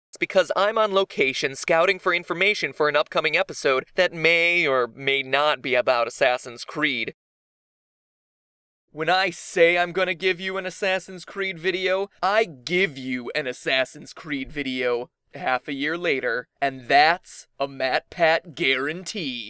It's because I'm on location scouting for information for an upcoming episode that may or may not be about Assassin's Creed. When I say I'm gonna give you an Assassin's Creed video, I give you an Assassin's Creed video half a year later, and that's a MatPat guarantee.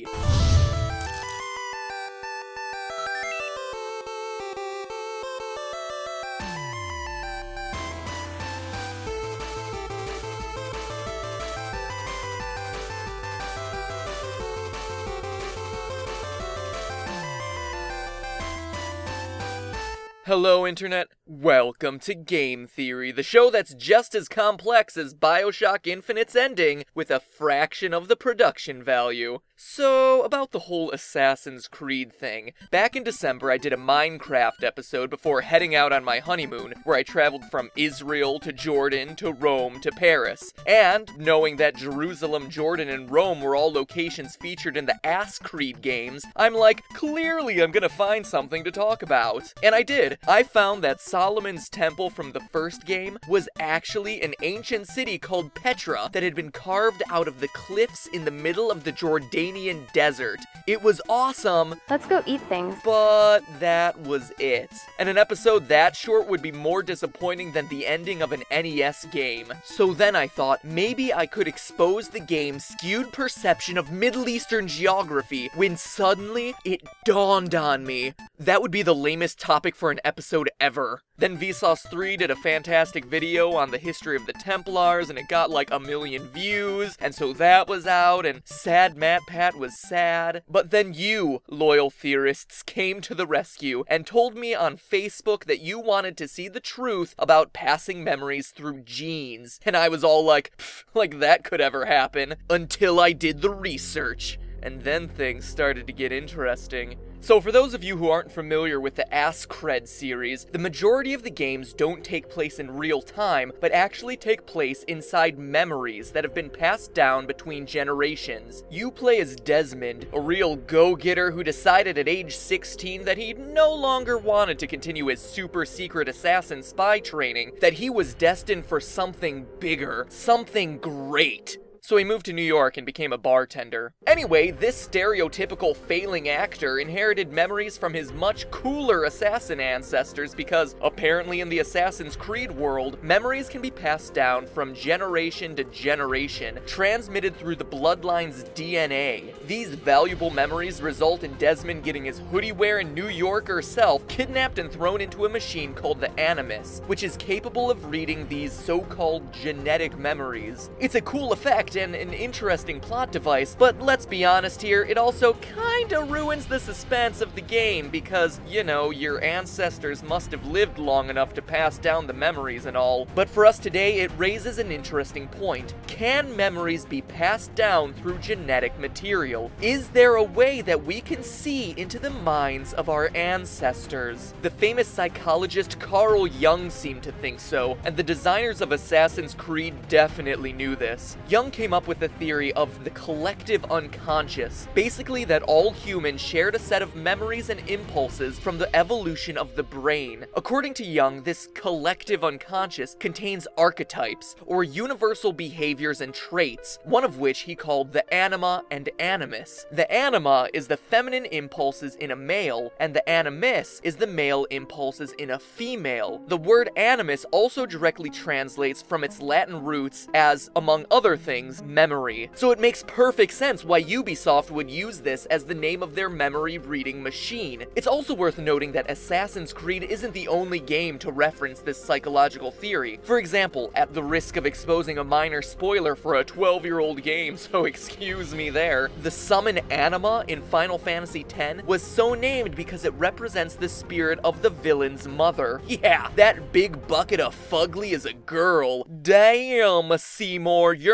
Hello, Internet. Welcome to Game Theory, the show that's just as complex as BioShock Infinite's ending, with a fraction of the production value. So, about the whole Assassin's Creed thing. Back in December, I did a Minecraft episode before heading out on my honeymoon, where I traveled from Israel to Jordan to Rome to Paris. And, knowing that Jerusalem, Jordan, and Rome were all locations featured in the Ass Creed games, I'm like, clearly I'm gonna find something to talk about. And I did. I found that Solomon's temple from the first game was actually an ancient city called Petra that had been carved out of the cliffs in the middle of the Jordanian desert. It was awesome. Let's go eat things. But that was it. And an episode that short would be more disappointing than the ending of an NES game. So then I thought maybe I could expose the game's skewed perception of Middle Eastern geography when suddenly it dawned on me. That would be the lamest topic for an episode ever. Then Vsauce 3 did a fantastic video on the history of the Templars, and it got like 1 million views, and so that was out, and sad MatPat was sad. But then you, loyal theorists, came to the rescue and told me on Facebook that you wanted to see the truth about passing memories through genes. And I was all like that could ever happen, until I did the research. And then things started to get interesting. So for those of you who aren't familiar with the Ass Cred series, the majority of the games don't take place in real time, but actually take place inside memories that have been passed down between generations. You play as Desmond, a real go-getter who decided at age 16 that he no longer wanted to continue his super secret assassin spy training, that he was destined for something bigger, something great. So he moved to New York and became a bartender. Anyway, this stereotypical failing actor inherited memories from his much cooler assassin ancestors because, apparently in the Assassin's Creed world, memories can be passed down from generation to generation, transmitted through the bloodline's DNA. These valuable memories result in Desmond getting his hoodie-wearing New Yorker self kidnapped and thrown into a machine called the Animus, which is capable of reading these so-called genetic memories. It's a cool effect and an interesting plot device, but let's be honest here, it also kinda ruins the suspense of the game because, you know, your ancestors must have lived long enough to pass down the memories and all. But for us today, it raises an interesting point. Can memories be passed down through genetic material? Is there a way that we can see into the minds of our ancestors? The famous psychologist Carl Jung seemed to think so, and the designers of Assassin's Creed definitely knew this. Jung came up with the theory of the collective unconscious, basically that all humans shared a set of memories and impulses from the evolution of the brain. According to Jung, this collective unconscious contains archetypes, or universal behaviors and traits, one of which he called the anima and animus. The anima is the feminine impulses in a male, and the animus is the male impulses in a female. The word animus also directly translates from its Latin roots as, among other things, memory. So it makes perfect sense why Ubisoft would use this as the name of their memory reading machine. It's also worth noting that Assassin's Creed isn't the only game to reference this psychological theory. For example, at the risk of exposing a minor spoiler for a 12-year-old game, so excuse me there, the summon anima in Final Fantasy X was so named because it represents the spirit of the villain's mother. Yeah, that big bucket of fugly is a girl. Damn, Seymour, your mama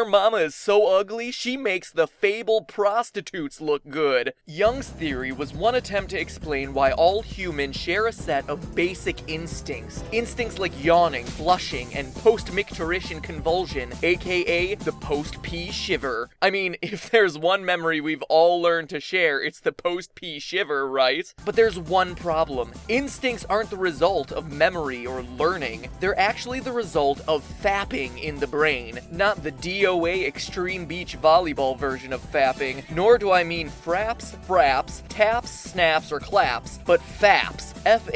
is so ugly, she makes the fabled prostitutes look good. Jung's theory was one attempt to explain why all humans share a set of basic instincts. Instincts like yawning, blushing, and post-micturition convulsion, aka the post-pee shiver. I mean, if there's one memory we've all learned to share, it's the post-pee shiver, right? But there's one problem. Instincts aren't the result of memory or learning. They're actually the result of fapping in the brain. Not the DOA Extreme Beach Volleyball version of fapping, nor do I mean fraps, taps, snaps, or claps, but FAPS,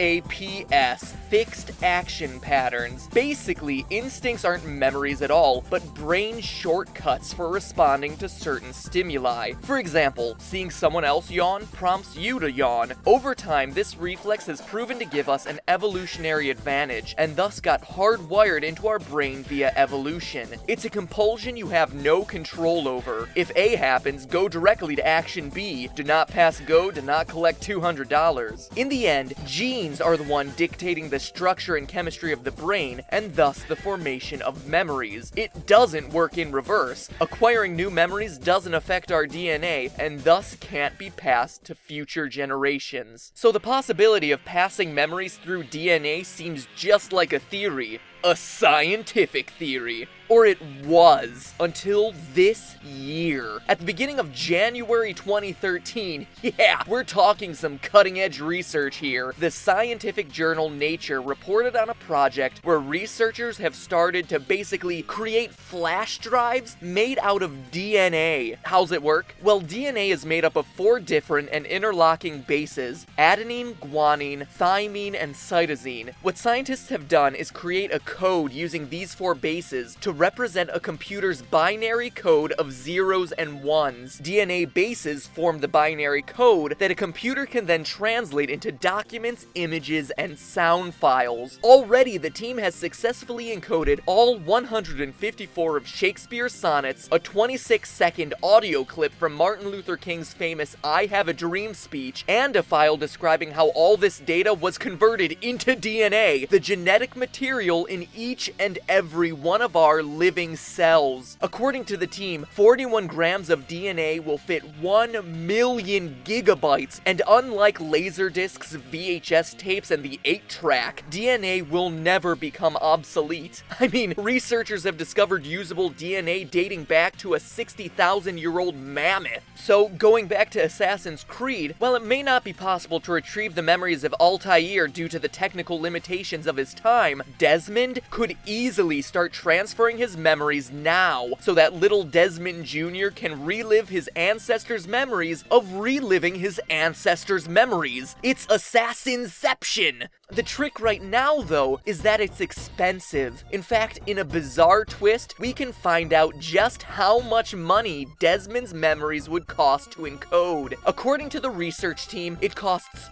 F-A-P-S, fixed action patterns. Basically, instincts aren't memories at all, but brain shortcuts for responding to certain stimuli. For example, seeing someone else yawn prompts you to yawn. Over time, this reflex has proven to give us an evolutionary advantage, and thus got hardwired into our brain via evolution. It's a compulsion you have no control over. If A happens, go directly to action B. Do not pass go, do not collect $200. In the end, genes are the one dictating the structure and chemistry of the brain, and thus the formation of memories. It doesn't work in reverse. Acquiring new memories doesn't affect our DNA, and thus can't be passed to future generations. So the possibility of passing memories through DNA seems just like a theory. A scientific theory. Or it was, until this year. At the beginning of January 2013, yeah, we're talking some cutting-edge research here, the scientific journal Nature reported on a project where researchers have started to basically create flash drives made out of DNA. How's it work? Well, DNA is made up of 4 different and interlocking bases: adenine, guanine, thymine, and cytosine. What scientists have done is create a code using these 4 bases to represent a computer's binary code of zeros and ones. DNA bases form the binary code that a computer can then translate into documents, images, and sound files. Already, the team has successfully encoded all 154 of Shakespeare's sonnets, a 26-second audio clip from Martin Luther King's famous "I Have a Dream" speech, and a file describing how all this data was converted into DNA, the genetic material in each and every one of our living cells. According to the team, 41 grams of DNA will fit 1 million gigabytes, and unlike laserdiscs, VHS tapes, and the 8-track, DNA will never become obsolete. I mean, researchers have discovered usable DNA dating back to a 60,000-year-old mammoth. So, going back to Assassin's Creed, while it may not be possible to retrieve the memories of Altair due to the technical limitations of his time, Desmond could easily start transferring his memories now, so that little Desmond Jr. can relive his ancestors' memories of reliving his ancestors' memories. It's Assassinception! The trick right now, though, is that it's expensive. In fact, in a bizarre twist, we can find out just how much money Desmond's memories would cost to encode. According to the research team, it costs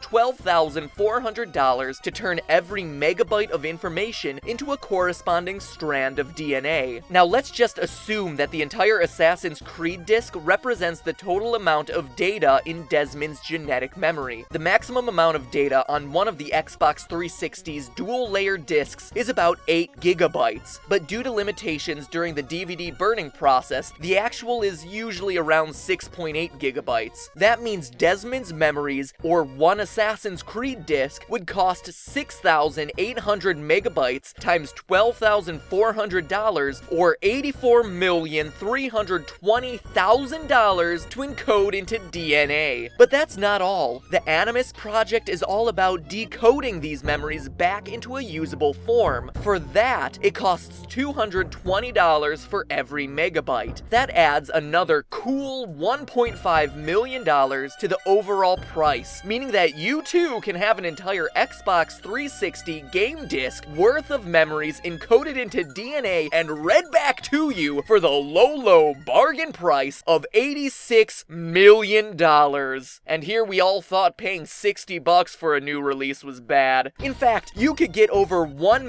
$12,400 to turn every megabyte of information into a corresponding strand of DNA. Now, let's just assume that the entire Assassin's Creed disc represents the total amount of data in Desmond's genetic memory. The maximum amount of data on one of the Xbox 360's dual-layer discs is about 8 gigabytes, but due to limitations during the DVD burning process, the actual is usually around 6.8 gigabytes. That means Desmond's memories, or one Assassin's Creed disc, would cost 6,800 megabytes times $12,400, or $84,320,000 to encode into DNA. But that's not all. The Animus project is all about decoding these memories back into a usable form. For that, it costs $220 for every megabyte. That adds another cool $1.5 million to the overall price, meaning that you too can have an entire Xbox 360 game disc worth of memories encoded into DNA and read back to you for the low bargain price of $86 million. And here we all thought paying $60 for a new release was bad. bad. In fact, you could get over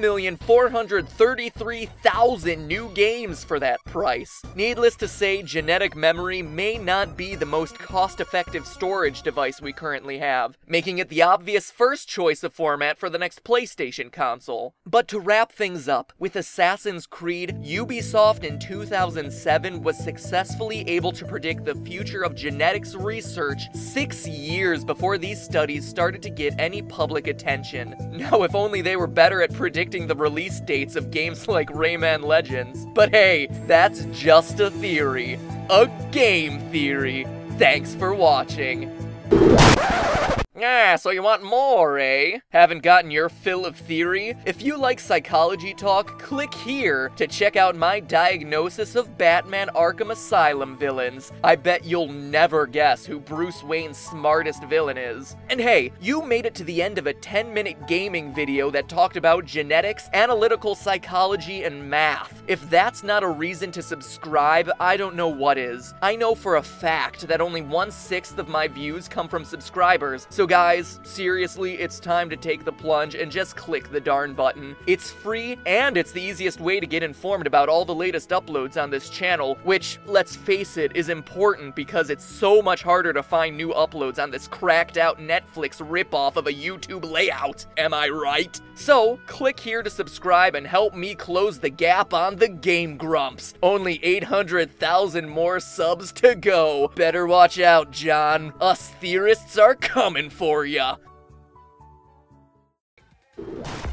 1,433,000 new games for that price. Needless to say, genetic memory may not be the most cost-effective storage device we currently have, making it the obvious first choice of format for the next PlayStation console. But to wrap things up, with Assassin's Creed, Ubisoft in 2007 was successfully able to predict the future of genetics research 6 years before these studies started to get any public attention. Now, if only they were better at predicting the release dates of games like Rayman Legends. But hey, that's just a theory. A game theory. Thanks for watching. Ah, so you want more, eh? Haven't gotten your fill of theory? If you like psychology talk, click here to check out my diagnosis of Batman Arkham Asylum villains. I bet you'll never guess who Bruce Wayne's smartest villain is. And hey, you made it to the end of a 10-minute gaming video that talked about genetics, analytical psychology, and math. If that's not a reason to subscribe, I don't know what is. I know for a fact that only 1/6 of my views come from subscribers, so guys, seriously, it's time to take the plunge and just click the darn button. It's free, and it's the easiest way to get informed about all the latest uploads on this channel, which, let's face it, is important because it's so much harder to find new uploads on this cracked out Netflix ripoff of a YouTube layout. Am I right? So, click here to subscribe and help me close the gap on the Game Grumps. Only 800,000 more subs to go. Better watch out, John. Us theorists are coming for ya.